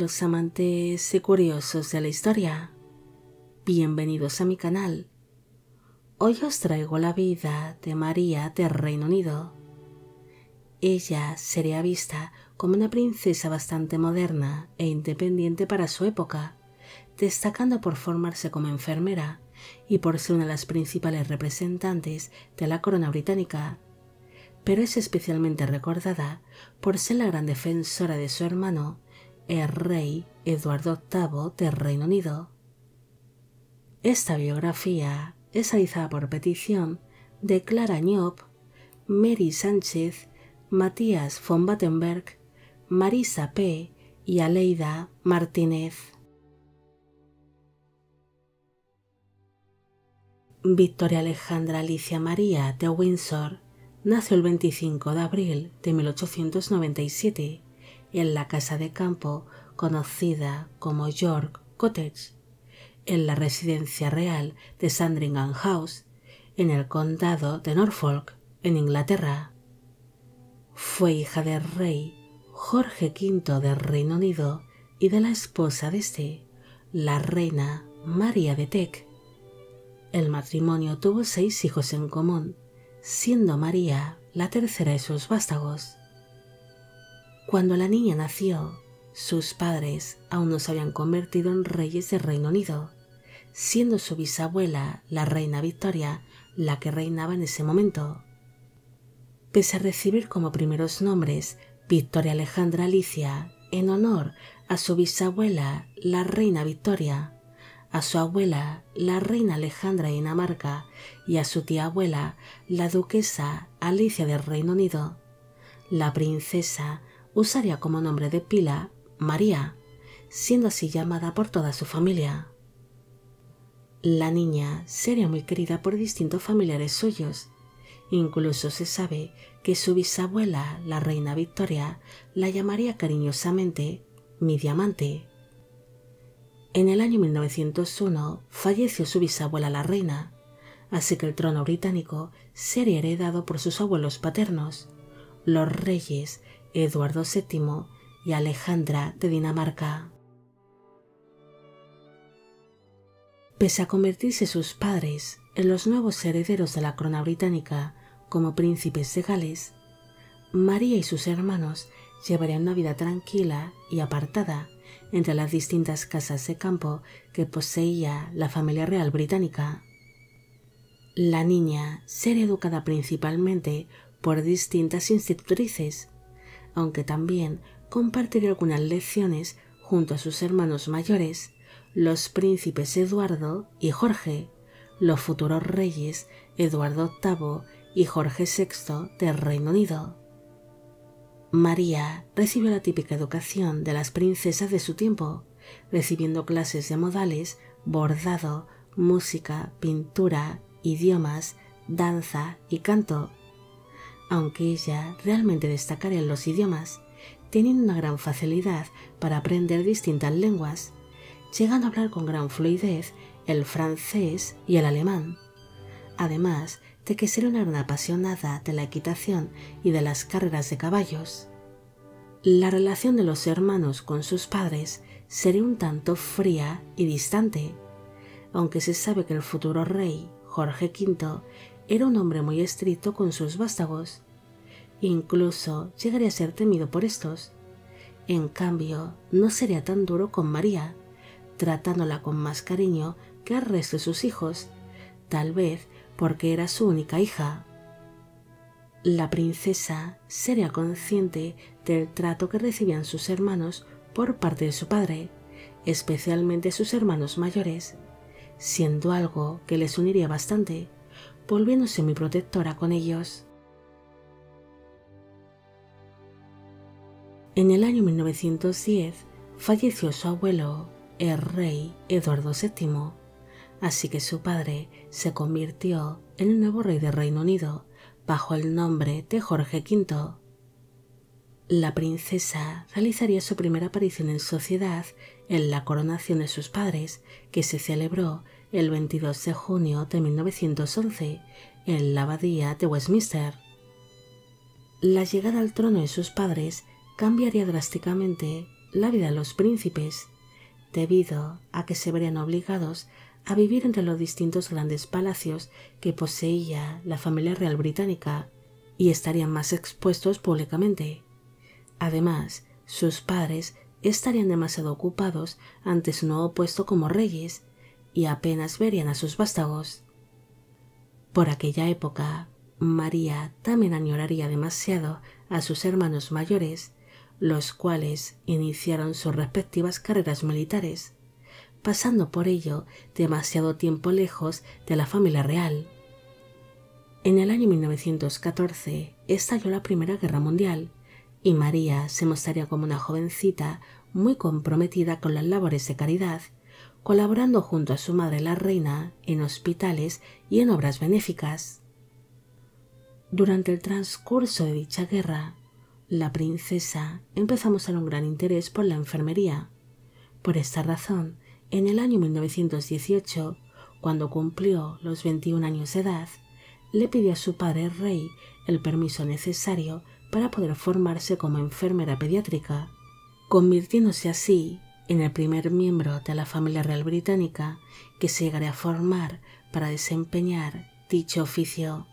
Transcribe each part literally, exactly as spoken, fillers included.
los amantes y curiosos de la historia, bienvenidos a mi canal. Hoy os traigo la vida de María del Reino Unido. Ella sería vista como una princesa bastante moderna e independiente para su época, destacando por formarse como enfermera y por ser una de las principales representantes de la corona británica, pero es especialmente recordada por ser la gran defensora de su hermano, el rey Eduardo octavo del Reino Unido. Esta biografía es realizada por petición de Clara Ñop, Mary Sánchez, Matías von Battenberg, Marisa P. y Aleida Martínez. Victoria Alejandra Alicia María de Windsor nació el veinticinco de abril de mil ochocientos noventa y siete en la casa de campo conocida como York Cottage, en la residencia real de Sandringham House, en el condado de Norfolk, en Inglaterra. Fue hija del rey Jorge quinto del Reino Unido y de la esposa de este, la reina María de Teck. El matrimonio tuvo seis hijos en común, siendo María la tercera de sus vástagos. Cuando la niña nació, sus padres aún no se habían convertido en reyes del Reino Unido, siendo su bisabuela, la reina Victoria, la que reinaba en ese momento. Pese a recibir como primeros nombres Victoria Alejandra Alicia en honor a su bisabuela, la reina Victoria, a su abuela, la reina Alejandra de Dinamarca, y a su tía abuela, la duquesa Alicia del Reino Unido, la princesa usaría como nombre de pila María, siendo así llamada por toda su familia. La niña sería muy querida por distintos familiares suyos. Incluso se sabe que su bisabuela, la reina Victoria, la llamaría cariñosamente mi diamante. En el año mil novecientos uno falleció su bisabuela la reina, así que el trono británico sería heredado por sus abuelos paternos, los reyes Eduardo séptimo y Alejandra de Dinamarca. Pese a convertirse sus padres en los nuevos herederos de la corona británica como príncipes de Gales, María y sus hermanos llevarían una vida tranquila y apartada entre las distintas casas de campo que poseía la familia real británica. La niña sería educada principalmente por distintas institutrices, aunque también compartiría algunas lecciones junto a sus hermanos mayores, los príncipes Eduardo y Jorge, los futuros reyes Eduardo octavo y Jorge sexto del Reino Unido. María recibió la típica educación de las princesas de su tiempo, recibiendo clases de modales, bordado, música, pintura, idiomas, danza y canto, aunque ella realmente destacaría en los idiomas, teniendo una gran facilidad para aprender distintas lenguas, llegando a hablar con gran fluidez el francés y el alemán, además de que sería una gran apasionada de la equitación y de las carreras de caballos. La relación de los hermanos con sus padres sería un tanto fría y distante, aunque se sabe que el futuro rey, Jorge quinto, era un hombre muy estricto con sus vástagos. Incluso llegaría a ser temido por estos. En cambio, no sería tan duro con María, tratándola con más cariño que al resto de sus hijos, tal vez porque era su única hija. La princesa sería consciente del trato que recibían sus hermanos por parte de su padre, especialmente sus hermanos mayores, siendo algo que les uniría bastante, volviéndose muy protectora con ellos. En el año mil novecientos diez falleció su abuelo, el rey Eduardo séptimo, así que su padre se convirtió en el nuevo rey del Reino Unido bajo el nombre de Jorge quinto. La princesa realizaría su primera aparición en sociedad en la coronación de sus padres, que se celebró el veintidós de junio de mil novecientos once en la abadía de Westminster. La llegada al trono de sus padres cambiaría drásticamente la vida de los príncipes, debido a que se verían obligados a vivir entre los distintos grandes palacios que poseía la familia real británica y estarían más expuestos públicamente. Además, sus padres estarían demasiado ocupados ante su nuevo puesto como reyes y apenas verían a sus vástagos. Por aquella época, María también añoraría demasiado a sus hermanos mayores, los cuales iniciaron sus respectivas carreras militares, pasando por ello demasiado tiempo lejos de la familia real. En el año mil novecientos catorce estalló la Primera Guerra Mundial y María se mostraría como una jovencita muy comprometida con las labores de caridad, colaborando junto a su madre la reina en hospitales y en obras benéficas. Durante el transcurso de dicha guerra, la princesa empezó a mostrar un gran interés por la enfermería. Por esta razón, en el año mil novecientos dieciocho, cuando cumplió los veintiún años de edad, le pidió a su padre rey el permiso necesario para poder formarse como enfermera pediátrica, convirtiéndose así en el primer miembro de la familia real británica que se llegaría a formar para desempeñar dicho oficio.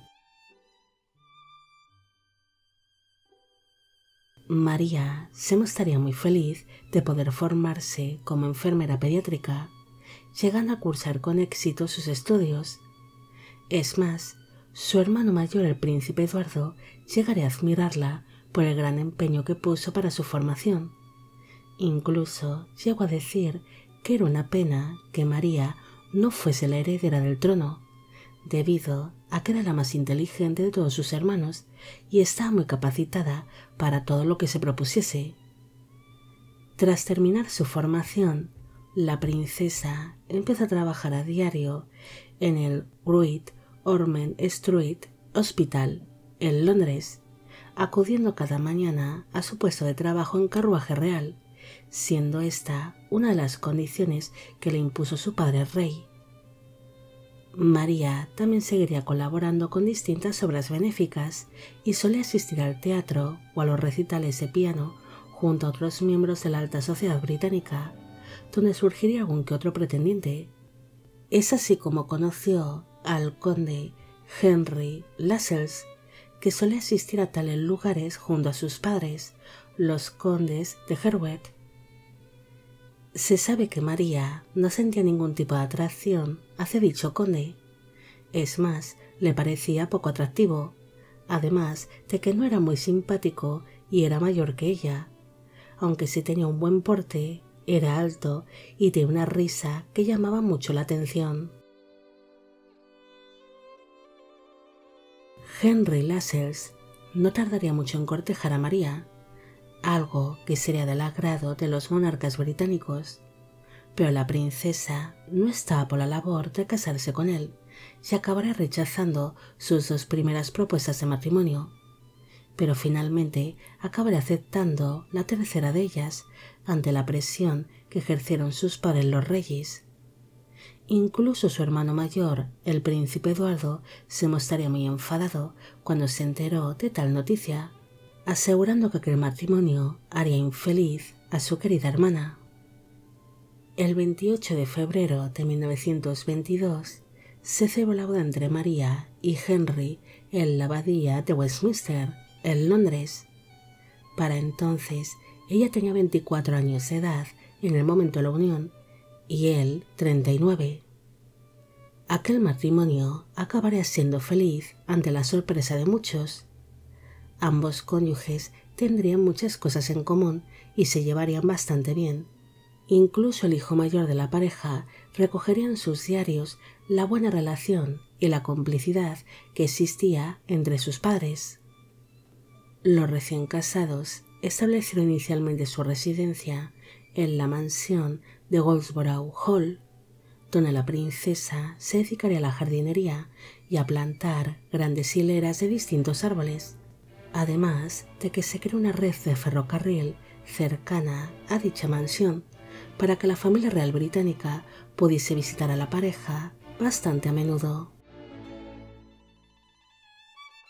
María se mostraría muy feliz de poder formarse como enfermera pediátrica, llegando a cursar con éxito sus estudios. Es más, su hermano mayor, el príncipe Eduardo, llegaría a admirarla por el gran empeño que puso para su formación. Incluso llegó a decir que era una pena que María no fuese la heredera del trono, debido a que era la más inteligente de todos sus hermanos y estaba muy capacitada para todo lo que se propusiese. Tras terminar su formación, la princesa empezó a trabajar a diario en el Great Ormond Street Hospital, en Londres, acudiendo cada mañana a su puesto de trabajo en carruaje real, siendo esta una de las condiciones que le impuso su padre rey. María también seguiría colaborando con distintas obras benéficas y solía asistir al teatro o a los recitales de piano junto a otros miembros de la alta sociedad británica, donde surgiría algún que otro pretendiente. Es así como conoció al conde Henry Lascelles, que solía asistir a tales lugares junto a sus padres, los condes de Herbert. Se sabe que María no sentía ningún tipo de atracción hacia dicho conde. Es más, le parecía poco atractivo, además de que no era muy simpático y era mayor que ella. Aunque sí tenía un buen porte, era alto y tenía una risa que llamaba mucho la atención. Henry Lascelles no tardaría mucho en cortejar a María, algo que sería del agrado de los monarcas británicos, pero la princesa no estaba por la labor de casarse con él y acabaría rechazando sus dos primeras propuestas de matrimonio, pero finalmente acabaría aceptando la tercera de ellas ante la presión que ejercieron sus padres los reyes. Incluso su hermano mayor, el príncipe Eduardo, se mostraría muy enfadado cuando se enteró de tal noticia, asegurando que aquel matrimonio haría infeliz a su querida hermana. El veintiocho de febrero de mil novecientos veintidós se celebró la boda entre María y Henry en la abadía de Westminster, en Londres. Para entonces ella tenía veinticuatro años de edad en el momento de la unión y él treinta y nueve. Aquel matrimonio acabaría siendo feliz ante la sorpresa de muchos. Ambos cónyuges tendrían muchas cosas en común y se llevarían bastante bien. Incluso el hijo mayor de la pareja recogería en sus diarios la buena relación y la complicidad que existía entre sus padres. Los recién casados establecieron inicialmente su residencia en la mansión de Goldsborough Hall, donde la princesa se dedicaría a la jardinería y a plantar grandes hileras de distintos árboles, además de que se creó una red de ferrocarril cercana a dicha mansión para que la familia real británica pudiese visitar a la pareja bastante a menudo.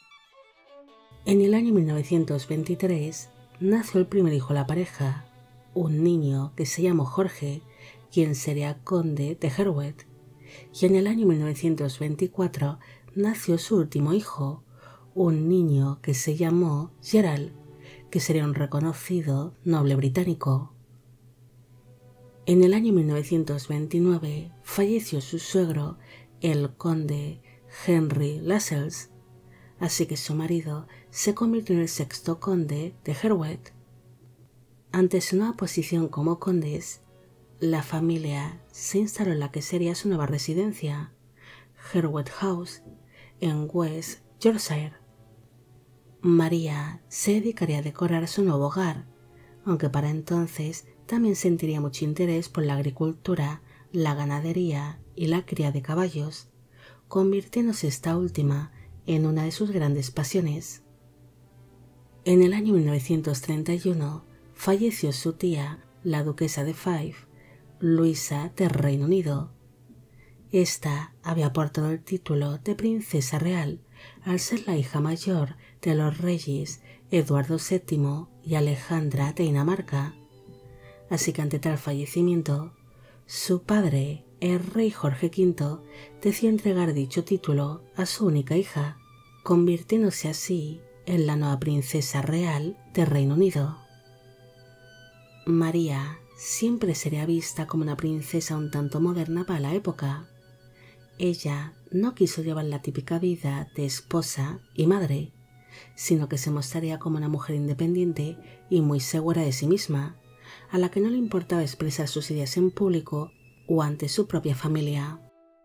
En el año mil novecientos veintitrés nació el primer hijo de la pareja, un niño que se llamó Jorge, quien sería conde de Herwet, y en el año mil novecientos veinticuatro nació su último hijo, un niño que se llamó Gerald, que sería un reconocido noble británico. En el año mil novecientos veintinueve falleció su suegro, el conde Henry Lascelles, así que su marido se convirtió en el sexto conde de Herwet. Ante su nueva posición como condes, la familia se instaló en la que sería su nueva residencia, Herwet House, en West Yorkshire. María se dedicaría a decorar su nuevo hogar, aunque para entonces también sentiría mucho interés por la agricultura, la ganadería y la cría de caballos, convirtiéndose esta última en una de sus grandes pasiones. En el año mil novecientos treinta y uno falleció su tía, la duquesa de Fife, Luisa del Reino Unido. Esta había portado el título de princesa real al ser la hija mayor de los reyes Eduardo séptimo y Alejandra de Dinamarca. Así que ante tal fallecimiento, su padre, el rey Jorge quinto, decidió entregar dicho título a su única hija, convirtiéndose así en la nueva princesa real del Reino Unido. María siempre sería vista como una princesa un tanto moderna para la época. Ella no quiso llevar la típica vida de esposa y madre, sino que se mostraría como una mujer independiente y muy segura de sí misma, a la que no le importaba expresar sus ideas en público o ante su propia familia.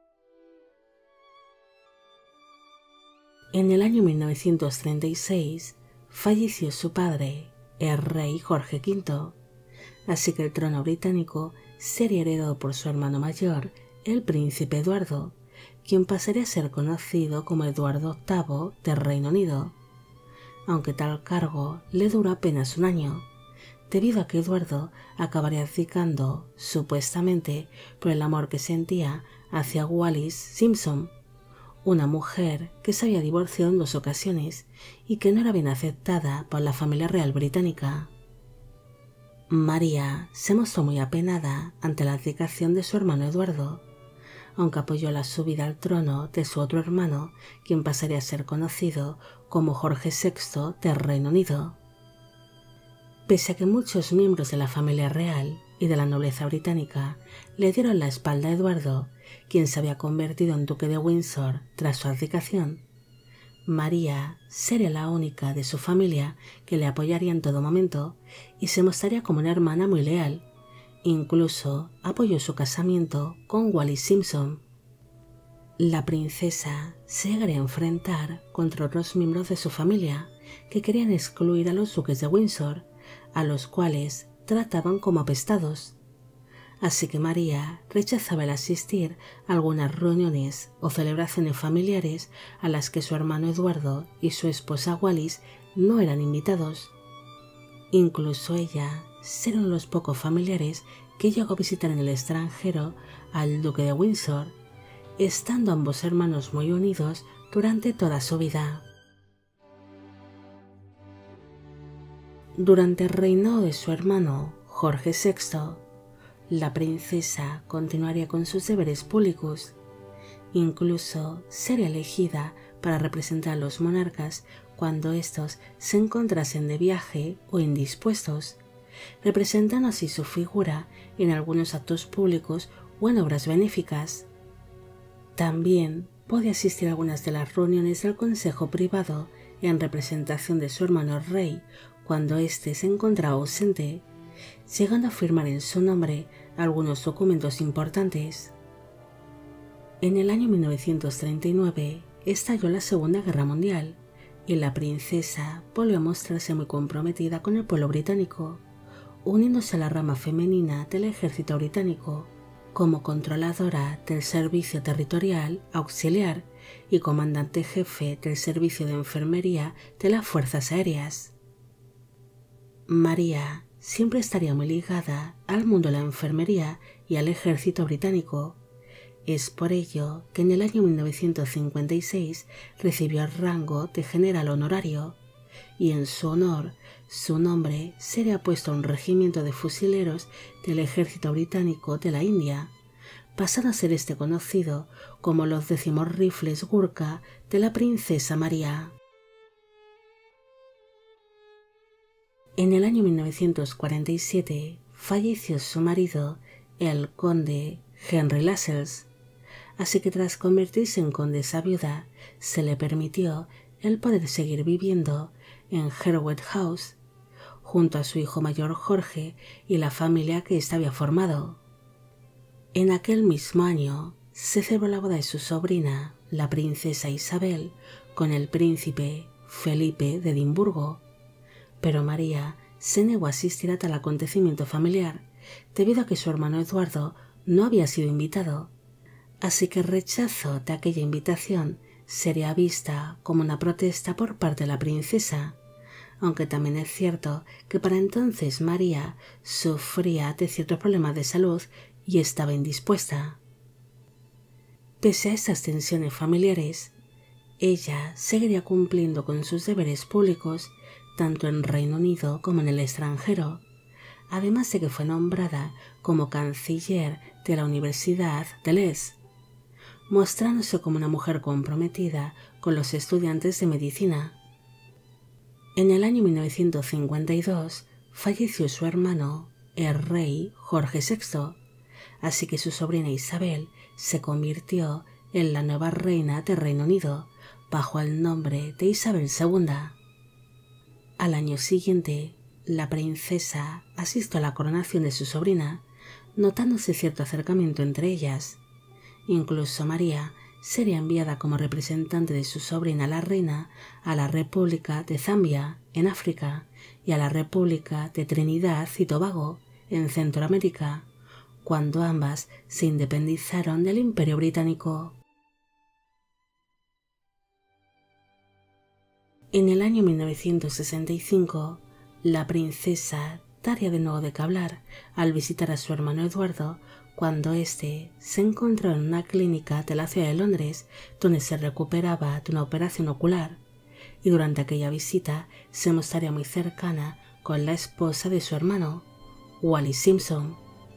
En el año mil novecientos treinta y seis falleció su padre, el rey Jorge quinto, así que el trono británico sería heredado por su hermano mayor, el príncipe Eduardo, quien pasaría a ser conocido como Eduardo octavo del Reino Unido, aunque tal cargo le duró apenas un año, debido a que Eduardo acabaría abdicando, supuestamente por el amor que sentía hacia Wallis Simpson, una mujer que se había divorciado en dos ocasiones y que no era bien aceptada por la familia real británica. María se mostró muy apenada ante la abdicación de su hermano Eduardo, aunque apoyó la subida al trono de su otro hermano, quien pasaría a ser conocido como Jorge sexto del Reino Unido. Pese a que muchos miembros de la familia real y de la nobleza británica le dieron la espalda a Eduardo, quien se había convertido en duque de Windsor tras su abdicación, María sería la única de su familia que le apoyaría en todo momento y se mostraría como una hermana muy leal. Incluso apoyó su casamiento con Wallis Simpson. La princesa se llegaría a enfrentar contra otros miembros de su familia que querían excluir a los duques de Windsor, a los cuales trataban como apestados. Así que María rechazaba el asistir a algunas reuniones o celebraciones familiares a las que su hermano Eduardo y su esposa Wallis no eran invitados. Incluso ella sería uno de los pocos familiares que llegó a visitar en el extranjero al duque de Windsor, estando ambos hermanos muy unidos durante toda su vida. Durante el reinado de su hermano Jorge sexto, la princesa continuaría con sus deberes públicos. Incluso sería elegida para representar a los monarcas cuando éstos se encontrasen de viaje o indispuestos, representando así su figura en algunos actos públicos o en obras benéficas. También podía asistir a algunas de las reuniones del Consejo Privado en representación de su hermano rey cuando éste se encontraba ausente, llegando a firmar en su nombre algunos documentos importantes. En el año mil novecientos treinta y nueve estalló la Segunda Guerra Mundial y la princesa volvió a mostrarse muy comprometida con el pueblo británico, uniéndose a la rama femenina del ejército británico como controladora del servicio territorial auxiliar y comandante jefe del servicio de enfermería de las fuerzas aéreas. María siempre estaría muy ligada al mundo de la enfermería y al ejército británico. Es por ello que en el año mil novecientos cincuenta y seis recibió el rango de general honorario y en su honor su nombre sería puesto a un regimiento de fusileros del ejército británico de la India, pasando a ser este conocido como los décimos rifles Gurkha de la princesa María. En el año mil novecientos cuarenta y siete falleció su marido, el conde Henry Lascelles, así que tras convertirse en condesa viuda, se le permitió el poder seguir viviendo en Hertford House, junto a su hijo mayor Jorge y la familia que éste había formado. En aquel mismo año se celebró la boda de su sobrina, la princesa Isabel, con el príncipe Felipe de Edimburgo, pero María se negó a asistir a tal acontecimiento familiar debido a que su hermano Eduardo no había sido invitado, así que el rechazo de aquella invitación sería vista como una protesta por parte de la princesa, aunque también es cierto que para entonces María sufría de ciertos problemas de salud y estaba indispuesta. Pese a estas tensiones familiares, ella seguiría cumpliendo con sus deberes públicos tanto en Reino Unido como en el extranjero, además de que fue nombrada como canciller de la Universidad de Leeds, mostrándose como una mujer comprometida con los estudiantes de medicina. En el año mil novecientos cincuenta y dos falleció su hermano, el rey Jorge sexto, así que su sobrina Isabel se convirtió en la nueva reina de Reino Unido bajo el nombre de Isabel segunda. Al año siguiente, la princesa asistió a la coronación de su sobrina, notándose cierto acercamiento entre ellas. Incluso María sería enviada como representante de su sobrina la reina a la República de Zambia, en África, y a la República de Trinidad y Tobago, en Centroamérica, cuando ambas se independizaron del Imperio Británico. En el año mil novecientos sesenta y cinco, la princesa daría de nuevo de qué hablar al visitar a su hermano Eduardo cuando éste se encontró en una clínica de la ciudad de Londres donde se recuperaba de una operación ocular, y durante aquella visita se mostraría muy cercana con la esposa de su hermano, Wallis Simpson.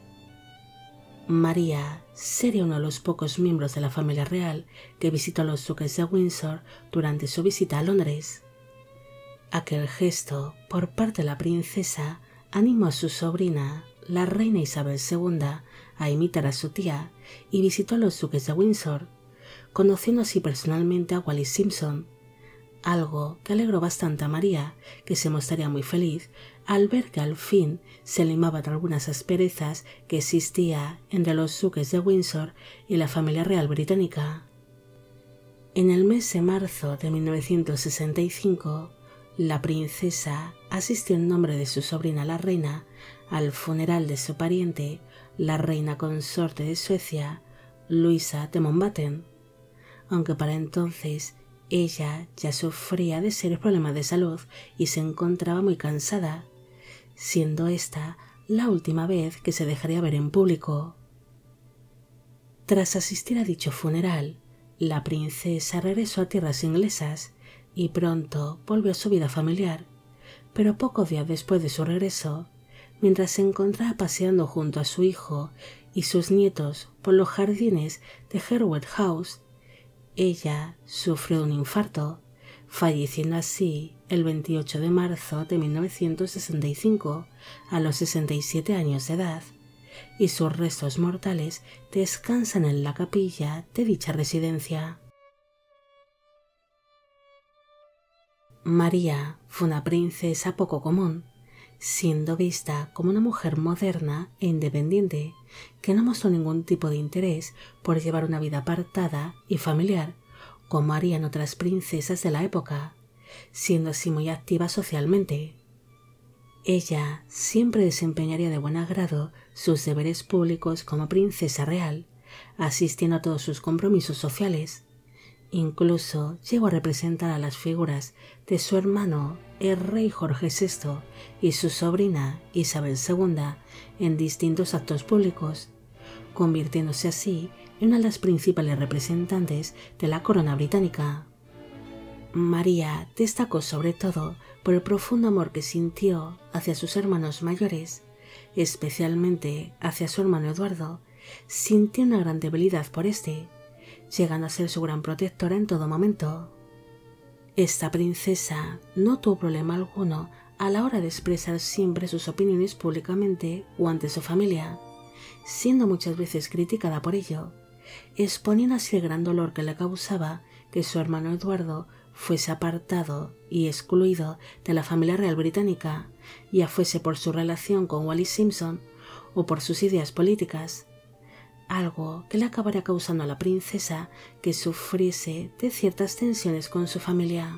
María sería uno de los pocos miembros de la familia real que visitó a los duques de Windsor durante su visita a Londres. Aquel gesto por parte de la princesa animó a su sobrina, la reina Isabel segunda, a imitar a su tía y visitó a los duques de Windsor, conociendo así personalmente a Wallis Simpson, algo que alegró bastante a María, que se mostraría muy feliz al ver que al fin se limaban algunas asperezas que existía entre los duques de Windsor y la familia real británica. En el mes de marzo de mil novecientos sesenta y cinco, la princesa asistió en nombre de su sobrina la reina al funeral de su pariente, la reina consorte de Suecia, Luisa de Mountbatten, aunque para entonces ella ya sufría de serios problemas de salud y se encontraba muy cansada, siendo esta la última vez que se dejaría ver en público. Tras asistir a dicho funeral, la princesa regresó a tierras inglesas y pronto volvió a su vida familiar, pero pocos días después de su regreso, mientras se encontraba paseando junto a su hijo y sus nietos por los jardines de Hertford House, ella sufrió de un infarto, falleciendo así el veintiocho de marzo de mil novecientos sesenta y cinco a los sesenta y siete años de edad, y sus restos mortales descansan en la capilla de dicha residencia. María fue una princesa poco común, siendo vista como una mujer moderna e independiente que no mostró ningún tipo de interés por llevar una vida apartada y familiar, como harían otras princesas de la época, siendo así muy activa socialmente. Ella siempre desempeñaría de buen agrado sus deberes públicos como princesa real, asistiendo a todos sus compromisos sociales. Incluso llegó a representar a las figuras de su hermano, el rey Jorge sexto, y su sobrina Isabel segunda en distintos actos públicos, convirtiéndose así en una de las principales representantes de la corona británica. María destacó sobre todo por el profundo amor que sintió hacia sus hermanos mayores, especialmente hacia su hermano Eduardo. Sintió una gran debilidad por este, llegando a ser su gran protectora en todo momento. Esta princesa no tuvo problema alguno a la hora de expresar siempre sus opiniones públicamente o ante su familia, siendo muchas veces criticada por ello, exponiendo así el gran dolor que le causaba que su hermano Eduardo fuese apartado y excluido de la familia real británica, ya fuese por su relación con Wallis Simpson o por sus ideas políticas, algo que le acabaría causando a la princesa que sufriese de ciertas tensiones con su familia.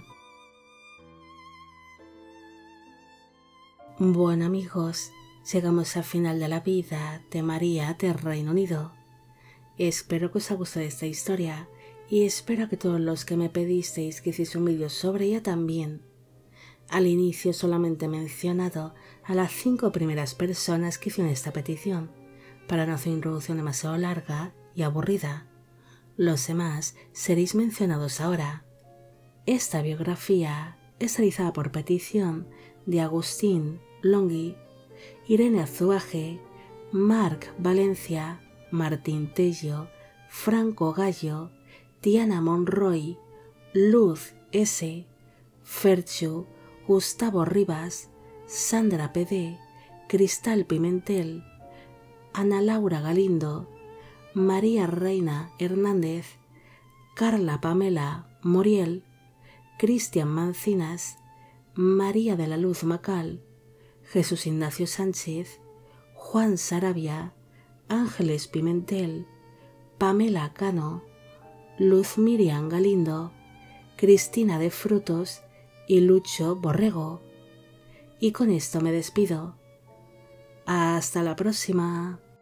Bueno amigos, llegamos al final de la vida de María del Reino Unido. Espero que os haya gustado esta historia y espero que todos los que me pedisteis que hiciese un vídeo sobre ella también. Al inicio solamente he mencionado a las cinco primeras personas que hicieron esta petición, para no hacer una introducción demasiado larga y aburrida. Los demás seréis mencionados ahora. Esta biografía es realizada por petición de Agustín Longhi, Irene Azuaje, Marc Valencia, Martín Tello, Franco Gallo, Diana Monroy, Luz S., Ferchu, Gustavo Rivas, Sandra P D, Cristal Pimentel, Ana Laura Galindo, María Reina Hernández, Carla Pamela Moriel, Cristian Mancinas, María de la Luz Macal, Jesús Ignacio Sánchez, Juan Sarabia, Ángeles Pimentel, Pamela Cano, Luz Miriam Galindo, Cristina de Frutos y Lucho Borrego. Y con esto me despido. Hasta la próxima.